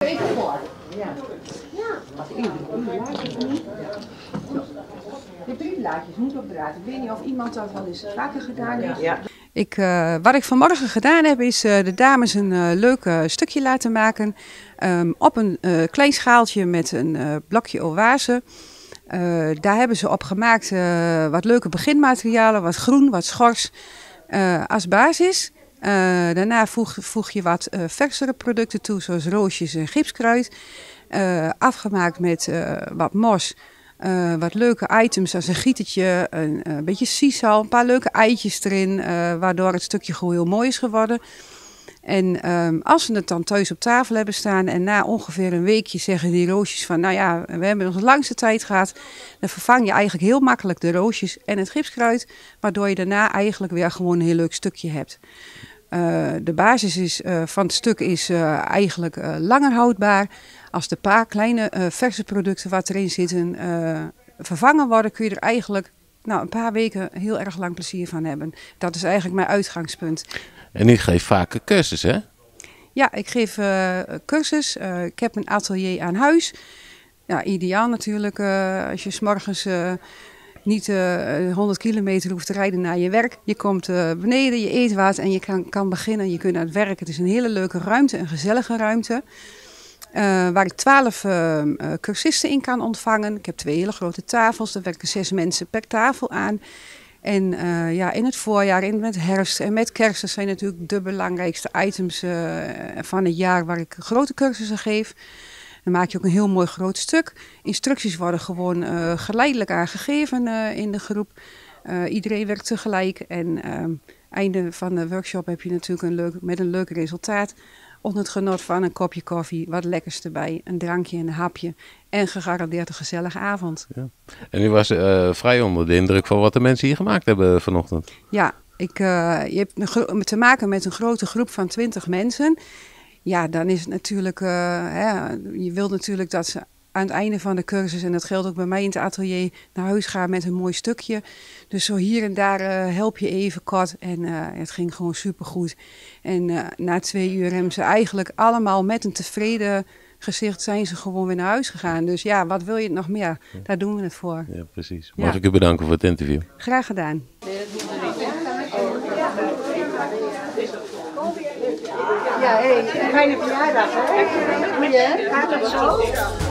Even voor. Ja. Als je de brieflaadjes moet op draad. Ik weet niet of iemand dat wel eens vaker gedaan heeft. Ja. Wat ik vanmorgen gedaan heb, is de dames een leuk stukje laten maken. Op een klein schaaltje met een blokje oase. Daar hebben ze op gemaakt wat leuke beginmaterialen, wat groen, wat schors als basis. Daarna voeg je wat versere producten toe, zoals roosjes en gipskruid. Afgemaakt met wat mos, wat leuke items als een gietertje, een beetje sisal, een paar leuke eitjes erin, waardoor het stukje gewoon heel mooi is geworden. En als we het dan thuis op tafel hebben staan en na ongeveer een weekje zeggen die roosjes van, nou ja, we hebben onze langste tijd gehad, dan vervang je eigenlijk heel makkelijk de roosjes en het gipskruid, waardoor je daarna eigenlijk weer gewoon een heel leuk stukje hebt. De basis van het stuk is eigenlijk langer houdbaar. Als de paar kleine verse producten wat erin zitten vervangen worden, kun je er eigenlijk een paar weken heel erg lang plezier van hebben. Dat is eigenlijk mijn uitgangspunt. En u geeft vaak een cursus, hè? Ja, ik geef cursus. Ik heb een atelier aan huis. Ja, ideaal natuurlijk als je 's morgens niet 100 kilometer hoeft te rijden naar je werk. Je komt beneden, je eet wat en je kan beginnen. Je kunt aan het werk. Het is een hele leuke ruimte, een gezellige ruimte. Waar ik 12 cursisten in kan ontvangen. Ik heb 2 hele grote tafels. Daar werken 6 mensen per tafel aan. En in het voorjaar, in met herfst en met kerst, dat zijn natuurlijk de belangrijkste items van het jaar waar ik grote cursussen geef. Dan maak je ook een heel mooi groot stuk. Instructies worden gewoon geleidelijk aangegeven in de groep. Iedereen werkt tegelijk. En einde van de workshop heb je natuurlijk met een leuk resultaat. Onder het genot van een kopje koffie, wat lekkers erbij, een drankje en een hapje. En gegarandeerd een gezellige avond. Ja. En u was vrij onder de indruk van wat de mensen hier gemaakt hebben vanochtend. Ja, je hebt te maken met een grote groep van 20 mensen. Ja, dan is het natuurlijk, je wilt natuurlijk dat ze aan het einde van de cursus, en dat geldt ook bij mij in het atelier, naar huis gaan met een mooi stukje. Dus zo hier en daar help je even kort en het ging gewoon supergoed. En na 2 uur hebben ze eigenlijk allemaal met een tevreden gezicht zijn ze gewoon weer naar huis gegaan. Dus ja, wat wil je nog meer? Ja. Daar doen we het voor. Ja, precies. Mag ik u bedanken voor het interview? Graag gedaan. Ja, fijne verjaardag, hè? Gaat het zo?